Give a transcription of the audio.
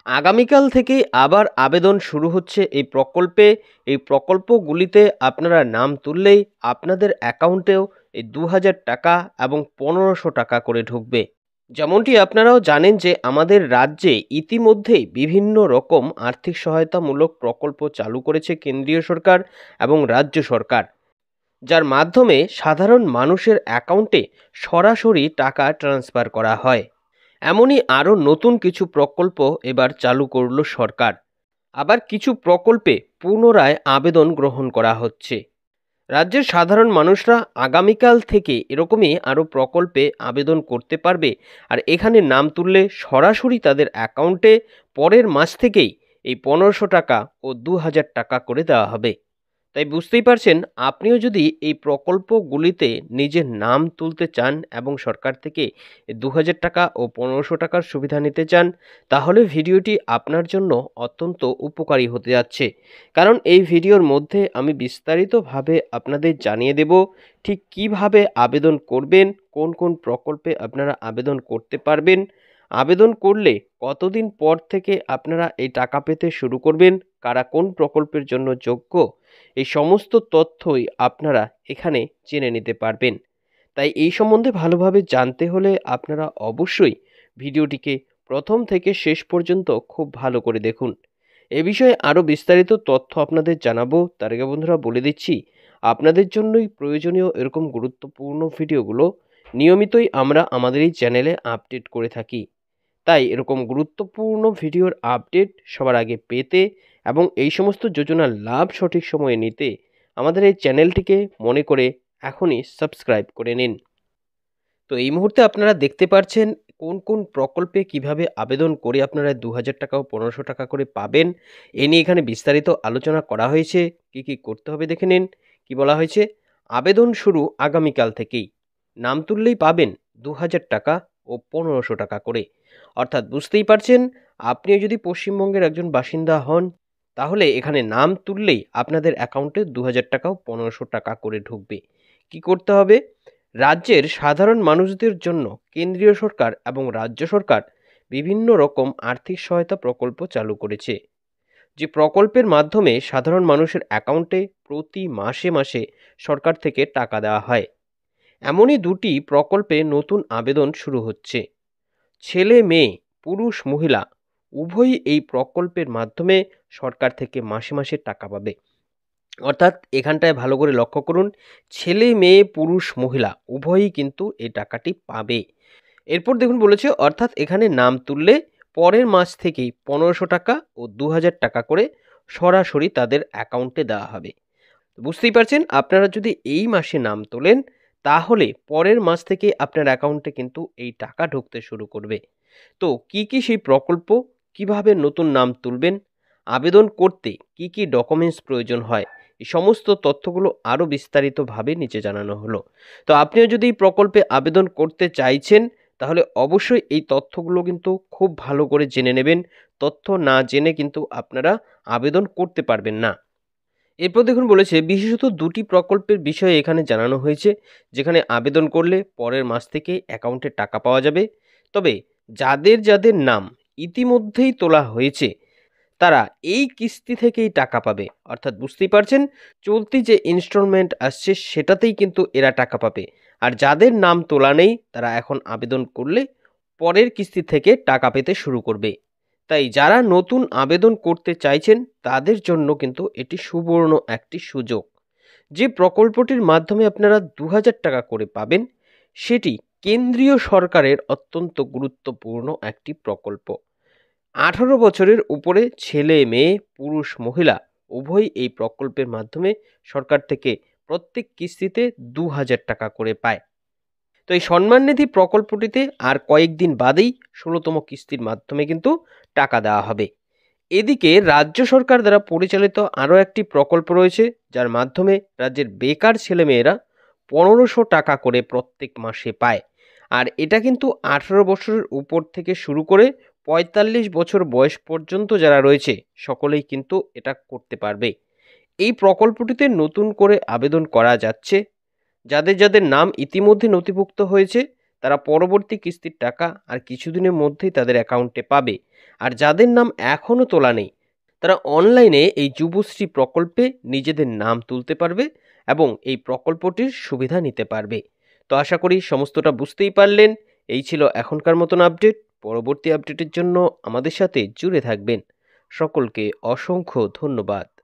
আগামীকাল থেকেই আবার আবেদন শুরু হচ্ছে এই প্রকল্পে। এই প্রকল্পগুলিতে আপনারা নাম তুললেই আপনাদের অ্যাকাউন্টেও এই ২,০০০ টাকা এবং ১৫০০ টাকা করে ঢুকবে। যেমনটি আপনারাও জানেন যে আমাদের রাজ্যে ইতিমধ্যেই বিভিন্ন রকম আর্থিক সহায়তামূলক প্রকল্প চালু করেছে কেন্দ্রীয় সরকার এবং রাজ্য সরকার, যার মাধ্যমে সাধারণ মানুষের অ্যাকাউন্টে সরাসরি টাকা ট্রান্সফার করা হয়। এমনই আরও নতুন কিছু প্রকল্প এবার চালু করল সরকার। আবার কিছু প্রকল্পে পুনরায় আবেদন গ্রহণ করা হচ্ছে। রাজ্যের সাধারণ মানুষরা আগামীকাল থেকে এরকমই আরও প্রকল্পে আবেদন করতে পারবে। আর এখানে নাম তুললে সরাসরি তাদের অ্যাকাউন্টে পরের মাস থেকেই এই ১৫০০ টাকা ও ২,০০০ টাকা করে দেওয়া হবে। তাই বুঝতেই পারছেন, আপনিও যদি এই প্রকল্পগুলিতে নিজের নাম তুলতে চান এবং সরকার থেকে ২,০০০ টাকা ও ১৫০০ টাকার সুবিধা নিতে চান, তাহলে ভিডিওটি আপনার জন্য অত্যন্ত উপকারী হতে যাচ্ছে। কারণ এই ভিডিওর মধ্যে আমি বিস্তারিতভাবে আপনাদের জানিয়ে দেব ঠিক কিভাবে আবেদন করবেন, কোন কোন প্রকল্পে আপনারা আবেদন করতে পারবেন, আবেদন করলে কতদিন পর থেকে আপনারা এই টাকা পেতে শুরু করবেন, কারা কোন প্রকল্পের জন্য যোগ্য, এই সমস্ত তথ্যই আপনারা এখানে জেনে নিতে পারবেন। তাই এই সম্বন্ধে ভালোভাবে জানতে হলে আপনারা অবশ্যই ভিডিওটিকে প্রথম থেকে শেষ পর্যন্ত খুব ভালো করে দেখুন। এ বিষয়ে আরও বিস্তারিত তথ্য আপনাদের জানাবো। তার আগে বন্ধুরা বলে দিচ্ছি, আপনাদের জন্যই প্রয়োজনীয় এরকম গুরুত্বপূর্ণ ভিডিওগুলো নিয়মিতই আমরা আমাদের এই চ্যানেলে আপডেট করে থাকি। তাই এরকম গুরুত্বপূর্ণ ভিডিওর আপডেট সবার আগে পেতে এবং এই সমস্ত যোজনার লাভ সঠিক সময়ে নিতে আমাদের এই চ্যানেলটিকে মনে করে এখনই সাবস্ক্রাইব করে নিন। তো এই মুহূর্তে আপনারা দেখতে পাচ্ছেন কোন কোন প্রকল্পে কিভাবে আবেদন করে আপনারা ২,০০০ টাকা ও ১৫০০ টাকা করে পাবেন, এ নিয়ে এখানে বিস্তারিত আলোচনা করা হয়েছে। কি কি করতে হবে দেখে নিন। কি বলা হয়েছে, আবেদন শুরু আগামীকাল থেকেই, নাম তুললেই পাবেন ২,০০০ টাকা ও ১৫০০ টাকা করে। অর্থাৎ বুঝতেই পারছেন, আপনিও যদি পশ্চিমবঙ্গের একজন বাসিন্দা হন, তাহলে এখানে নাম তুললেই আপনাদের অ্যাকাউন্টে ২,০০০ টাকা ও ১৫০০ টাকা করে ঢুকবে। কি করতে হবে, রাজ্যের সাধারণ মানুষদের জন্য কেন্দ্রীয় সরকার এবং রাজ্য সরকার বিভিন্ন রকম আর্থিক সহায়তা প্রকল্প চালু করেছে, যে প্রকল্পের মাধ্যমে সাধারণ মানুষের অ্যাকাউন্টে প্রতি মাসে মাসে সরকার থেকে টাকা দেওয়া হয়। এমনই দুটি প্রকল্পে নতুন আবেদন শুরু হচ্ছে। ছেলে মেয়ে, পুরুষ মহিলা উভয়ই এই প্রকল্পের মাধ্যমে সরকার থেকে মাসে মাসে টাকা পাবে। অর্থাৎ এখানটায় ভালো করে লক্ষ্য করুন, ছেলে মেয়ে পুরুষ মহিলা উভয়ই কিন্তু এই টাকাটি পাবে। এরপর দেখুন বলেছে, অর্থাৎ এখানে নাম তুললে পরের মাস থেকেই ১৫০০ টাকা ও ২,০০০ টাকা করে সরাসরি তাদের অ্যাকাউন্টে দেওয়া হবে। বুঝতেই পারছেন, আপনারা যদি এই মাসে নাম তোলেন তাহলে পরের মাস থেকে আপনার অ্যাকাউন্টে কিন্তু এই টাকা ঢুকতে শুরু করবে। তো কি কি সেই প্রকল্প, কিভাবে নতুন নাম তুলবেন, আবেদন করতে কি কি ডকুমেন্টস প্রয়োজন হয়, এই সমস্ত তথ্যগুলো আরও বিস্তারিতভাবে নিচে জানানো হলো। তো আপনিও যদি এই প্রকল্পে আবেদন করতে চাইছেন তাহলে অবশ্যই এই তথ্যগুলো কিন্তু খুব ভালো করে জেনে নেবেন। তথ্য না জেনে কিন্তু আপনারা আবেদন করতে পারবেন না। এরপর দেখুন বলেছে, বিশেষত দুটি প্রকল্পের বিষয়ে এখানে জানানো হয়েছে, যেখানে আবেদন করলে পরের মাস থেকে অ্যাকাউন্টে টাকা পাওয়া যাবে। তবে যাদের যাদের নাম ইতিমধ্যেই তোলা হয়েছে তারা এই কিস্তি থেকেই টাকা পাবে। অর্থাৎ বুঝতেই পারছেন, চলতি যে ইনস্টলমেন্ট আসছে সেটাতেই কিন্তু এরা টাকা পাবে। আর যাদের নাম তোলা নেই তারা এখন আবেদন করলে পরের কিস্তি থেকে টাকা পেতে শুরু করবে। তাই যারা নতুন আবেদন করতে চাইছেন তাদের জন্য কিন্তু এটি সুবর্ণ একটি সুযোগ। যে প্রকল্পটির মাধ্যমে আপনারা ২,০০০ টাকা করে পাবেন সেটি কেন্দ্রীয় সরকারের অত্যন্ত গুরুত্বপূর্ণ একটি প্রকল্প। ১৮ বছরের উপরে ছেলে মেয়ে পুরুষ মহিলা উভয়ই এই প্রকল্পের মাধ্যমে সরকার থেকে প্রত্যেক কিস্তিতে ২,০০০ টাকা করে পায়। তো এই সম্মান নিধি প্রকল্পটিতে আর কয়েকদিন বাদেই ১৬তম কিস্তির মাধ্যমে কিন্তু টাকা দেওয়া হবে। এদিকে রাজ্য সরকার দ্বারা পরিচালিত আরও একটি প্রকল্প রয়েছে, যার মাধ্যমে রাজ্যের বেকার ছেলেমেয়েরা ১৫০০ টাকা করে প্রত্যেক মাসে পায়। আর এটা কিন্তু ১৮ বছরের উপর থেকে শুরু করে ৪৫ বছর বয়স পর্যন্ত যারা রয়েছে সকলেই কিন্তু এটা করতে পারবে। এই প্রকল্পটিতে নতুন করে আবেদন করা যাচ্ছে। যাদের যাদের নাম ইতিমধ্যে নথিভুক্ত হয়েছে তারা পরবর্তী কিস্তির টাকা আর কিছুদিনের মধ্যেই তাদের অ্যাকাউন্টে পাবে। আর যাদের নাম এখনও তোলা নেই তারা অনলাইনে এই যুবশ্রী প্রকল্পে নিজেদের নাম তুলতে পারবে এবং এই প্রকল্পটির সুবিধা নিতে পারবে। তো আশা করি সমস্তটা বুঝতেই পারলেন। এই ছিল এখনকার মতন আপডেট। পরবর্তী আপডেটের জন্য আমাদের সাথে জুড়ে থাকবেন। সকলকে অসংখ্য ধন্যবাদ।